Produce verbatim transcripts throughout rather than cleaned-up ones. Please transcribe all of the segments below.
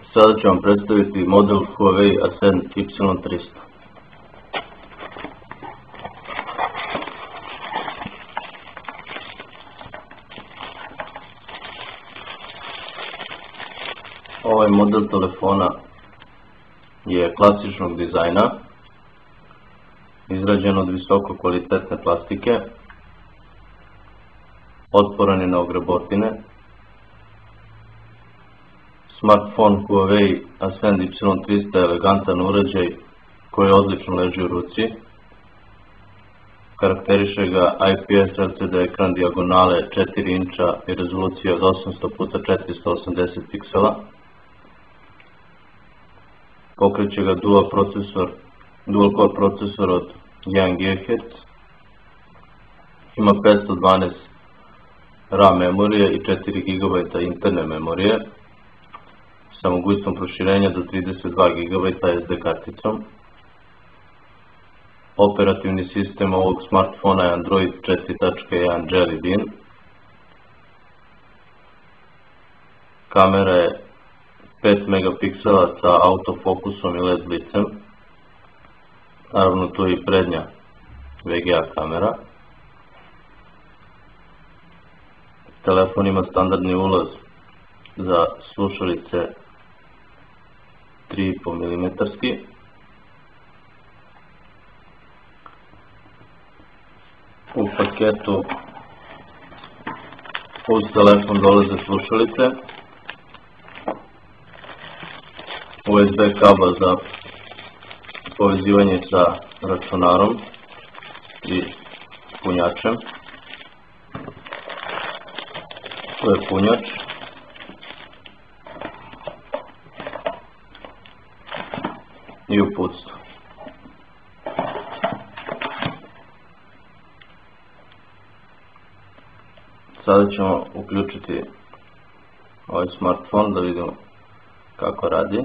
Sada ću vam predstaviti model Huawei Ascend Y trista. Ovaj model telefona je klasičnog dizajna, izrađen od visoko kvalitetne plastike, otporan je na ogrebotine. Smartphone Huawei Ascend Y trista je elegantan uređaj koji odlično leži u ruci. Karakteriše ga I P S L C D ekran dijagonale četiri inča i rezolucija od osamsto puta četiristo osamdeset piksela. Pokreće ga dual procesor, dual core procesor od jedan gigaherc. Ima petsto dvanaest RAM memorije i četiri gigabajta interne memorije sa mogućstvom proširenja do trideset dva gigabajta S D karticom. Operativni sistem ovog smartfona je Android četiri tačka jedan Jelly Bean. Kamera je pet megapiksela sa autofokusom i L E D blicem. Naravno tu je i prednja V G A kamera. Telefon ima standardni ulaz za slušalice tri i po milimetra. U paketu uz telefon dolaze slušalice, U S B kabel za povezivanje sa računarom i punjačem. To je punjač. I uputstvo. Sada ćemo uključiti ovaj smartfon da vidimo kako radi.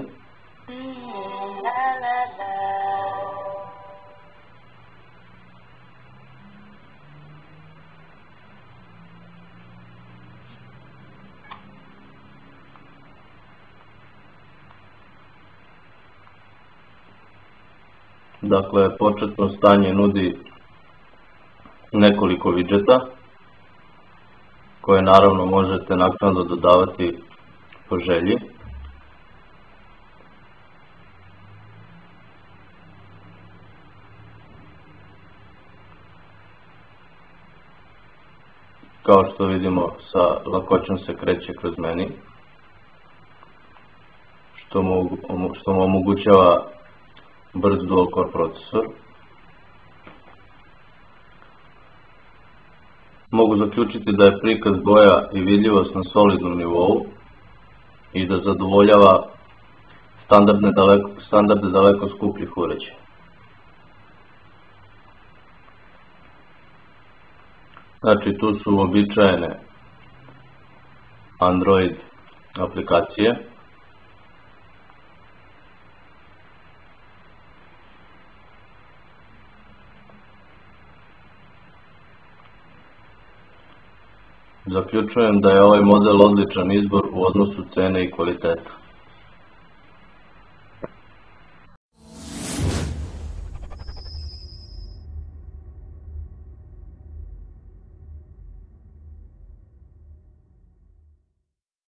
Dakle, početno stanje nudi nekoliko widgeta koje naravno možete naknadno dodavati po želji. Kao što vidimo, sa lakoćom se kreće kroz meni, što mu, što mu omogućava brz dual core procesor. Mogu zaključiti da je prikaz boja i vidljivost na solidnom nivou i da zadovoljava standarde daleko, standarde daleko skupljih uređaja. Znači, tu su uobičajene Android aplikacije. Zaključujem da je ovaj model odličan izbor u odnosu cene i kvaliteta.